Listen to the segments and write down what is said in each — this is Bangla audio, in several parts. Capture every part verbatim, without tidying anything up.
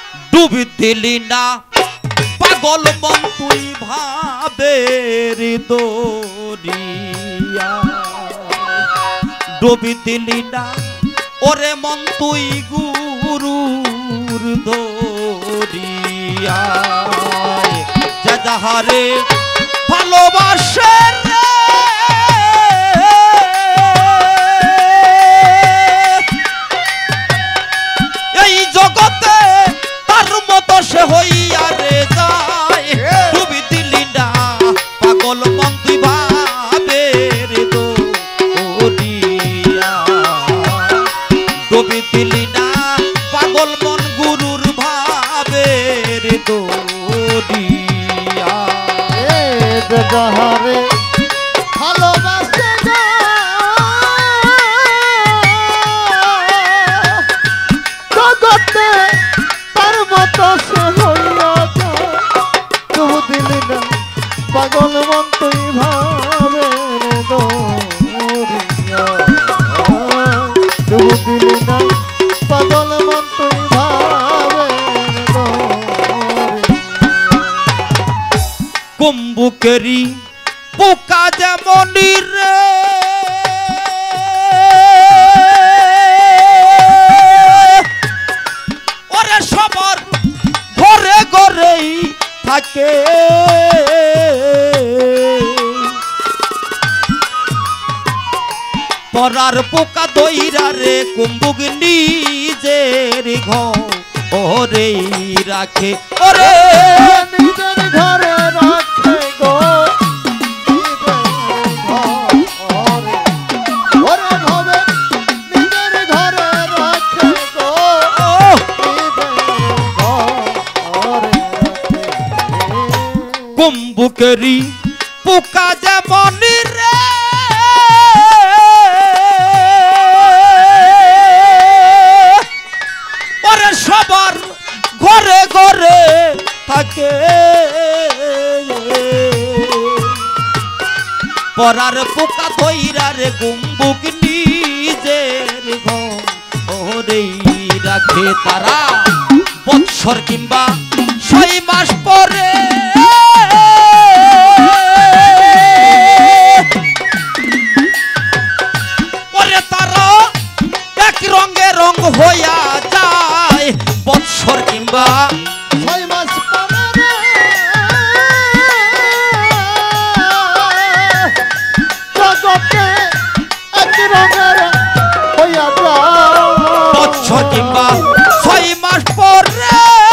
ডুবি দিলি না পাগল মন তুই ভাবের দরিয়া ডুবি দিলি না ওরে মন তুই গুরুর দরিয়া যা যাহারে ভালোবাসে এই জগতে তার মতো সে হইয়া রে যায় ডুবি দিলি না পাগল মন তুই ভাবে রে দরিয়া ডুবি দিলি না পাগল মন গুরুর ভাবে রে দরিয়া যাহারে ভালোবাসে জগতে তার মতো সে হইয়া তবু দিলি না পাগল মন তুই ভাবে দরিয়া তবু দিলি না পাগল মন তুই ভাবে কুম্ভুকেরি পোকা যেমনি রে ওরে সবার ঘরে ঘরেই থাকে পরার পোকা দইরা রে কুম্ভুক নিজের ঘরে রাখে ওরে নিজের ঘরে রাখে গো ওরে ভাবে নিজের ঘরে রাখে গো কুম্ভুকেরি পোকা যেমনি রে ওরে সবার ঘরে ঘরে থাকে পরার পোকা ধইরা রে কুম্ভুক নিজের ঘরেই রাখে তারা বৎসর কিংবা ছয় মাস পরে ওরে তারা এক রঙে রঙ হইয়া যায় বৎসর কিংবা ছয় মাস জগতে এক রঙের হইয়া যায় বৎসর কিংবা ছয় মাস পরে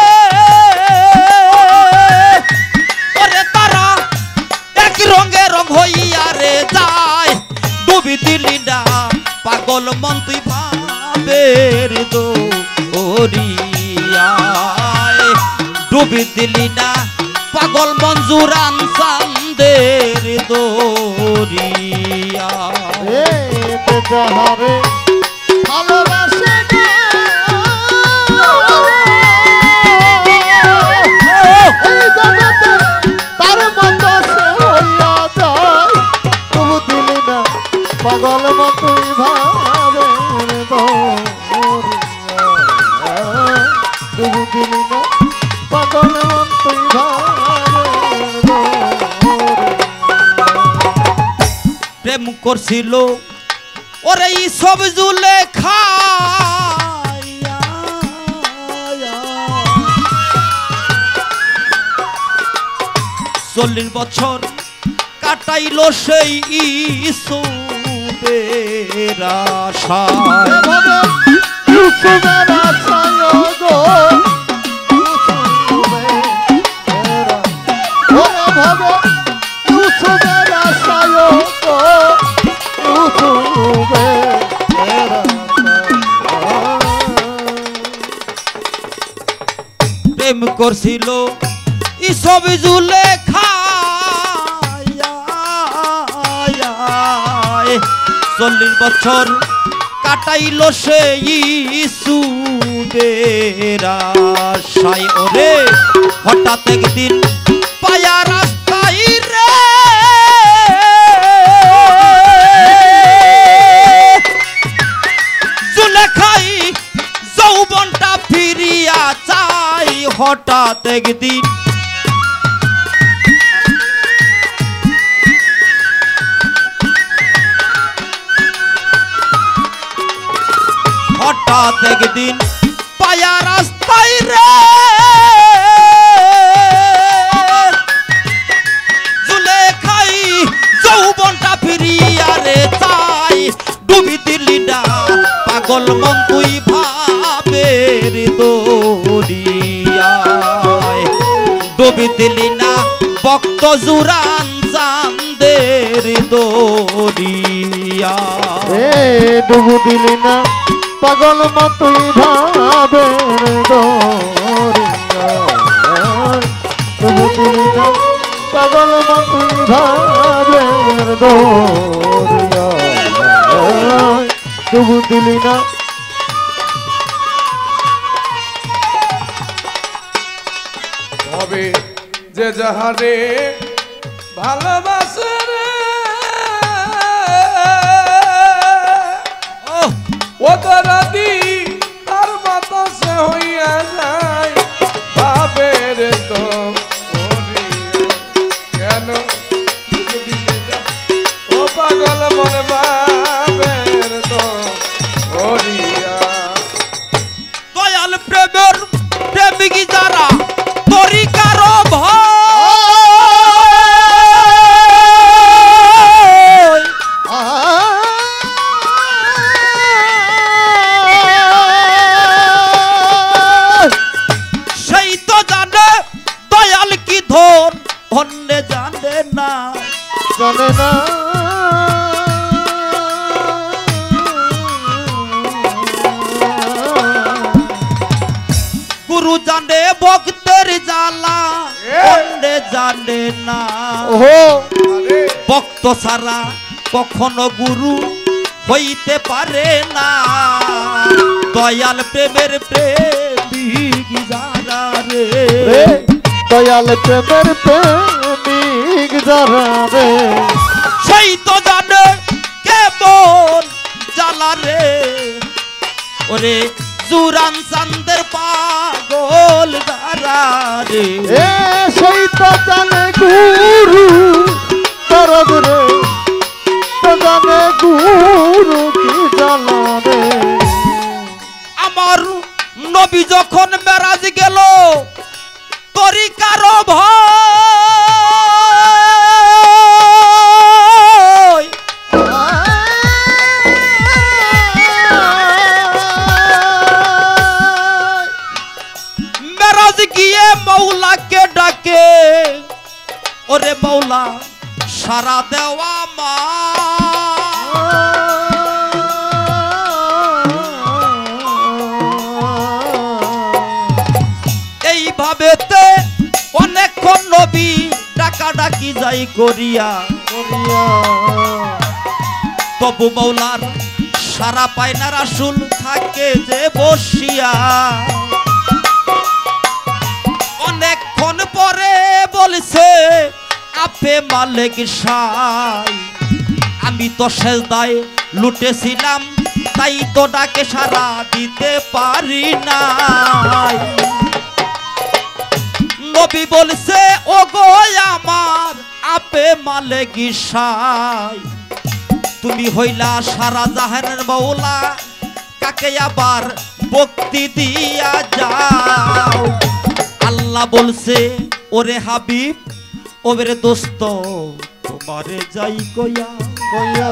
ওরে তারা এক রঙে রঙ হইয়া রে যায় ডুবি দিলি না পাগল মন তুই ভাবের দরিয়া ডুবি দিলি না পাগল মঞ্জুরান চান্দের দরিয়া যাহারে ভালোবাসে তার মতো সে হইয়া যায় তবু দিলি না পাগল মতোই ভাবে তবু দিলি না পাগল মতোই ভাবে প্রেম করছিল ওরে এই সব জুলে খায়া চল্লিশ বছর কাটাইল সেই ইসুবের আশায় ইউসুফের আশায় গো ওরে ভাবে ইউসুফের আশায় গো প্রেম করছিল ইসব জুলে খায় চল্লিশ বছর কাটাইল সেই ইসুবের আশায় ওরে হঠাৎ একদিন পায়া রাস্তায় রে জুলেখাই যৌবনটা ফিরিয়া চায় হঠাৎ একদিন হঠাৎ একদিন পায়া রাস্তায় রে জুলেখাই যৌবনটা ফিরিয়া রে চাই ডুবি দিলি না পাগল মন তুই ভাবের দরিয়ায় ডুবি দিলি না ভক্ত জুরান চাঁদের দরিয়ায় এ ডুবু দিলি না পাগল মন তুই ভাবের দরিয়ায় ডুবু দিলি না পাগল মন তুই ভাবের দরিয়ায় ডুবু দিলি না হবে যে যাহারে ভালোবাসে রে ও দরদি তার মতো সে হইয়া যায় ভাবের তো কেন ও পাগল মন ভাবের তো দয়াল প্রেমের প্রেমিক যারা তরিকার ভয় সেই তো জানে দয়াল কি ধন অন্য জানে না জানে না গুরু জানে ভক্তের জ্বালা অন্য জানে না ওহো ভক্ত ছাড়া কখনো গুরু হইতে পারে না দয়াল প্রেমের প্রেমিক যারা রে রে দয়াল প্রেমের প্রেমিক যারা রে সেই তো জানে কেমন জ্বালা রে ওরে জুরান চাঁদের পাগল যারা রে এ সেই তো জানে গুরু দরদ রে তো জানে গুরু কি জ্বালা রে আমার নবী যখন মেরাজ গেল তরিকার ভয় মেরাজ গিয়ে মৌলাকে ডাকে ওরে মৌলা সারা দেওয়া মা এইভাবেতে অনেকক্ষণ নবী ডাকা ডাকি যাই করিয়া তবু মৌলার সারা পায় না রাসূল থাকে যে বসিয়া অনেকক্ষণ পরে বলছে আপে মালিক সাই আমি তো সেজদায় লুটেছিলাম তাই তো ডাকে সারা দিতে পারি নাই নবী বলছে ও গো আমার আপে মালিক সাই তুমি হইলা সারা জাহানের মৌলা কাকে আবার ভক্তি দিয়া যাও আল্লাহ বলছে ওরে হাবিব ওরে দোস্ত তোমারে যাই কইয়া কইয়া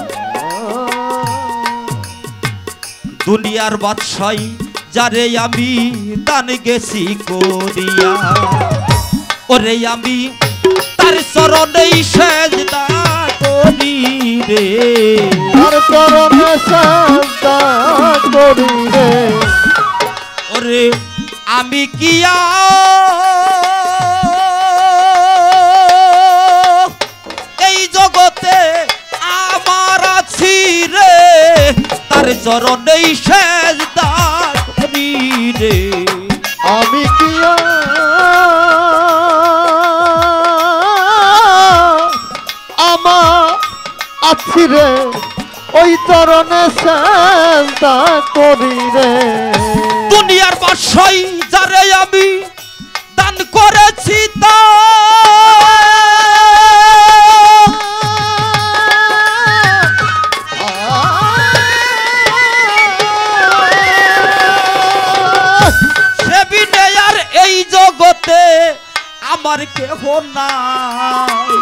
দুনিয়ার বাদশাই যারে আমি দান গেছি করিয়া ওরে আমি তার চরণেই সেজদা করি রে তার চরণে সেজদা করি রে ওরে আমি কিয়া এই জগতে আমার আছি রে তার চরণেই সেজদা করি রে আমি কিয়া আমার আছি রে ওই চরণে সেজদা করি রে দুনিয়ার বাসাই যারে আমি দান করেছি তা সে বিনে আর এই জগতে আমার কেহ নাই।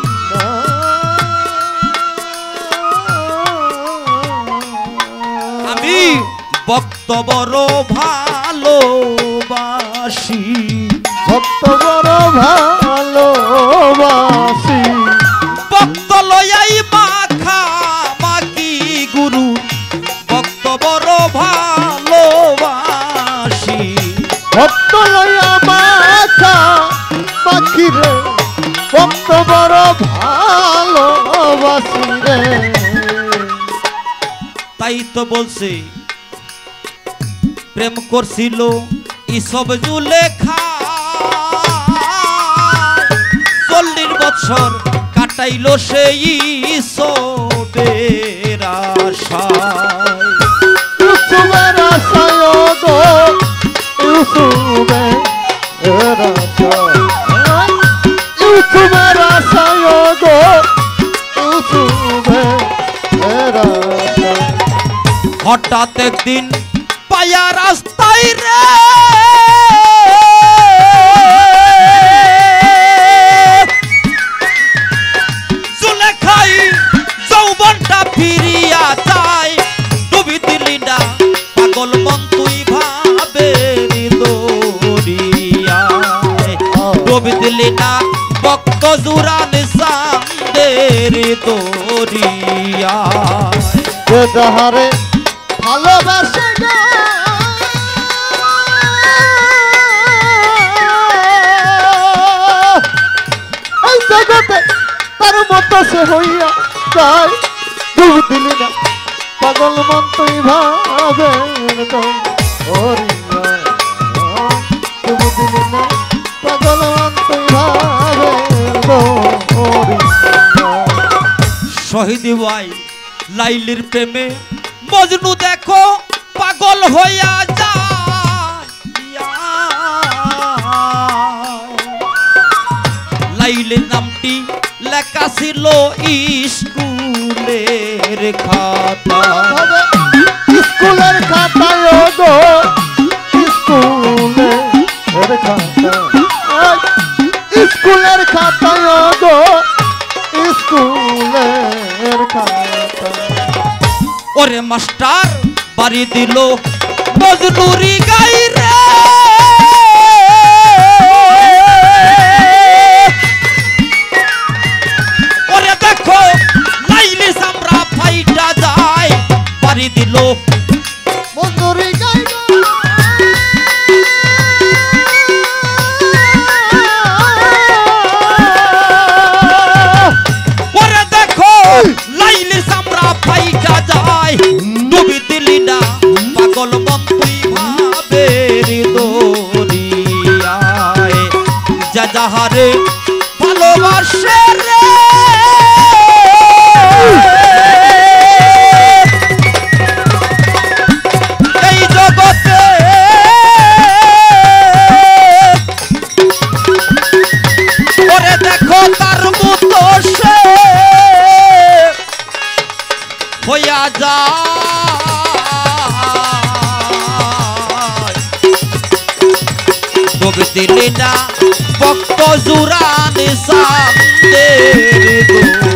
আমি ভক্ত বড় ভালোবাসি, ভক্ত বড় ভালোবাসি, ভক্ত লয়াই মাখা মাকি গুরু, ভক্ত বড় ভালোবাসি, ভক্ত লয়া মাখা মাখি রে, ভক্ত বড় ভালোবাসি রে। তাই তো বলছে প্রেম করছিল ইসব জুলেখা, চল্লিশ বছর কাটাইল সেই ইসবের আশায়। ইউসুফের আশায় গো, ইউসুফের আশায়, ইউসুফের আশায় গো, ইউসুফের আশায়। হঠাৎ একদিন পায়া রাস্তায় রে জুলেখাই যৌবনটা ফিরিয়া যায়, ডুবি দিলি না পাগল মন তুই ভাবের দরিয়ায়, ডুবি দিলি না ভক্ত জুরান চাঁদের দরিয়ায়। যে যাহারে ভালোবাসে গো, এই জগতে তার মতো সে হইয়া যায়, ডুব দিলি না পাগল মন তুই ভাবে ডুব দিলি না পাগল মন তুই ভাবে। শহীদ ভাই লাইলির প্রেমে মজনু দেখো পাগল হইয়া যায়, লাইলির নামটি লেখা ছিল স্কুলের খাতা, স্কুলের খাতায় গো, স্কুলের খাতা, স্কুলের খাতায় গো, স্কুলের খাতা। ওরে মাস্টার বাড়ি দিল মজনুরি গাই রে, ওরে দেখো লাইলি সামরা ফাইটা যায়, বাড়ি দিল মজুরি গাইল, ওরে দেখো লাইলি সামরা ফাইটা যায়, ডুবি দিলি না পাগল মন তুই ভাবের দরিয়ায়। যা যাহারে ভালোবাসে রে এই জগতে ওরে দেখো তার মতো সে হইয়া যায়, ডুবি দিলি না ভক্ত জুরান চাঁদের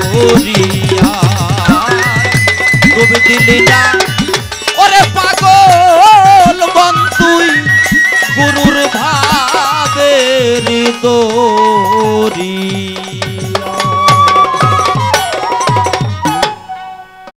দরিয়ায়, ডুবি দিলি না ওরে পাগল মন তুই গুরুর ভাবের দরিয়ায়।